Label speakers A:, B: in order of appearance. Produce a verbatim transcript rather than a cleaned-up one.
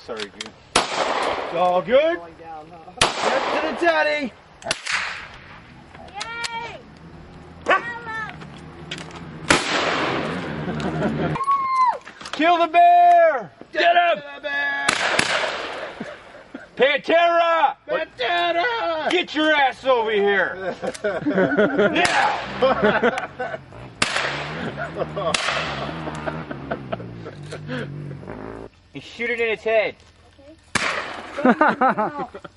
A: sorry, dude.
B: It's all good.
C: Down, huh?
B: Step to the teddy.
D: Yay!
B: Kill the bear.
A: Get him!
B: The bear.
A: Pantera!
B: Pantera.
A: Get your ass over here! Now!
C: And shoot it in its head.
D: Okay.